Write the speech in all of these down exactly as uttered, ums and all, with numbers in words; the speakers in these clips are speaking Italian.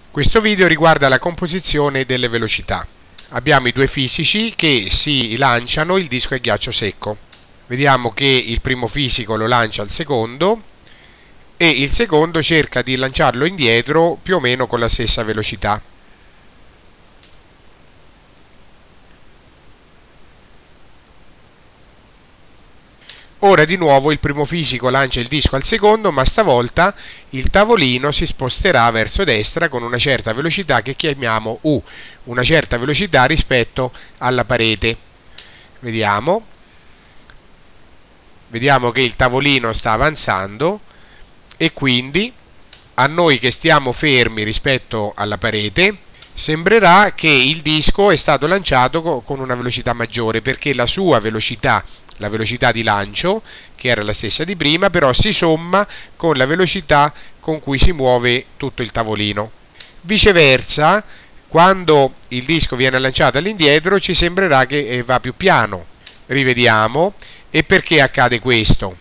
Questo video riguarda la composizione delle velocità. Abbiamo i due fisici che si lanciano il disco a ghiaccio secco. Vediamo che il primo fisico lo lancia al secondo e il secondo cerca di lanciarlo indietro più o meno con la stessa velocità. Ora di nuovo il primo fisico lancia il disco al secondo, ma stavolta il tavolino si sposterà verso destra con una certa velocità che chiamiamo U, una certa velocità rispetto alla parete. Vediamo. Vediamo che il tavolino sta avanzando e quindi a noi che stiamo fermi rispetto alla parete sembrerà che il disco è stato lanciato con una velocità maggiore, perché la sua velocità, la velocità di lancio, che era la stessa di prima, però si somma con la velocità con cui si muove tutto il tavolino. Viceversa, quando il disco viene lanciato all'indietro ci sembrerà che va più piano. Rivediamo. E perché accade questo?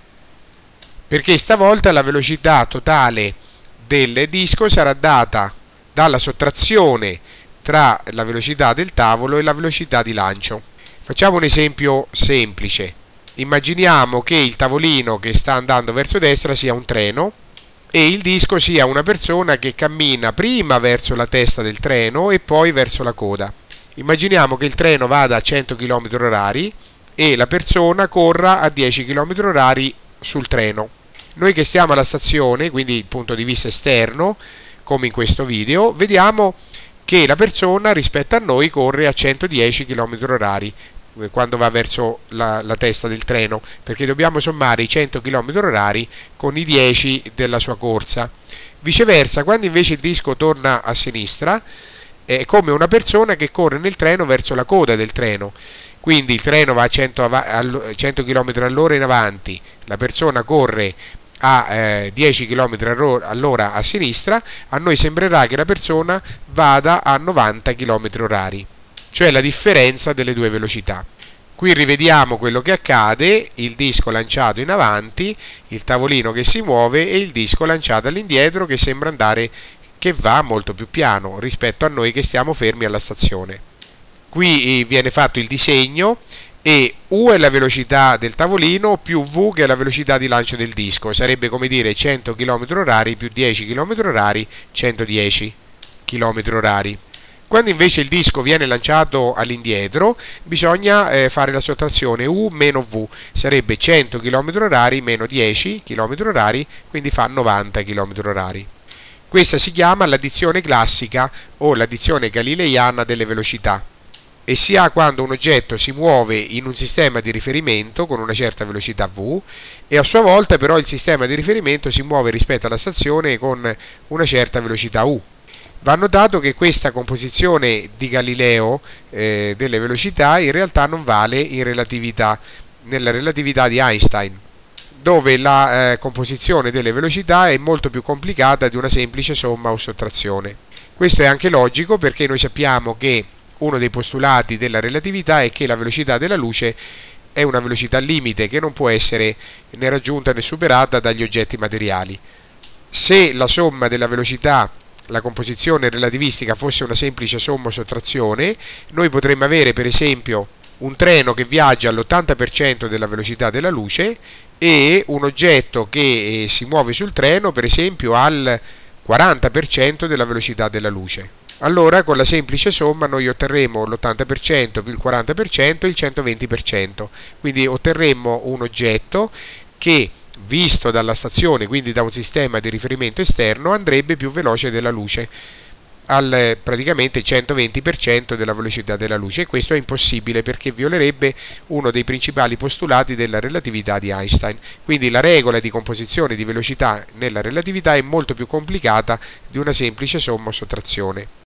Perché stavolta la velocità totale del disco sarà data dalla sottrazione tra la velocità del tavolo e la velocità di lancio. Facciamo un esempio semplice. Immaginiamo che il tavolino che sta andando verso destra sia un treno e il disco sia una persona che cammina prima verso la testa del treno e poi verso la coda. Immaginiamo che il treno vada a cento chilometri orari e la persona corra a dieci chilometri orari sul treno. Noi che stiamo alla stazione, quindi il punto di vista esterno, come in questo video, vediamo che la persona rispetto a noi corre a centodieci chilometri orari quando va verso la, la testa del treno, perché dobbiamo sommare i cento chilometri orari con i dieci della sua corsa. Viceversa, quando invece il disco torna a sinistra, è come una persona che corre nel treno verso la coda del treno. Quindi il treno va a cento chilometri all'ora in avanti, la persona corre a eh, dieci chilometri all'ora a sinistra, a noi sembrerà che la persona vada a novanta chilometri orari, cioè la differenza delle due velocità. Qui rivediamo quello che accade: il disco lanciato in avanti, il tavolino che si muove e il disco lanciato all'indietro che sembra andare, che va molto più piano rispetto a noi che stiamo fermi alla stazione. Qui viene fatto il disegno e U è la velocità del tavolino più V che è la velocità di lancio del disco. Sarebbe come dire cento chilometri orari più dieci chilometri orari, centodieci chilometri orari. Quando invece il disco viene lanciato all'indietro bisogna eh, fare la sottrazione U meno V, sarebbe cento chilometri orari meno dieci chilometri orari, quindi fa novanta chilometri orari. Questa si chiama l'addizione classica o l'addizione galileiana delle velocità e si ha quando un oggetto si muove in un sistema di riferimento con una certa velocità V e a sua volta però il sistema di riferimento si muove rispetto alla stazione con una certa velocità U. Va notato che questa composizione di Galileo eh, delle velocità in realtà non vale in relatività, nella relatività di Einstein, dove la eh, composizione delle velocità è molto più complicata di una semplice somma o sottrazione. Questo è anche logico perché noi sappiamo che uno dei postulati della relatività è che la velocità della luce è una velocità limite che non può essere né raggiunta né superata dagli oggetti materiali. Se la somma della velocità, la composizione relativistica, fosse una semplice somma o sottrazione, noi potremmo avere per esempio un treno che viaggia all'ottanta per cento della velocità della luce e un oggetto che si muove sul treno per esempio al quaranta per cento della velocità della luce. Allora con la semplice somma noi otterremo l'ottanta per cento più il quaranta per cento e il centoventi per cento, quindi otterremmo un oggetto che visto dalla stazione, quindi da un sistema di riferimento esterno, andrebbe più veloce della luce, al praticamente centoventi per cento della velocità della luce, e questo è impossibile perché violerebbe uno dei principali postulati della relatività di Einstein. Quindi la regola di composizione di velocità nella relatività è molto più complicata di una semplice somma o sottrazione.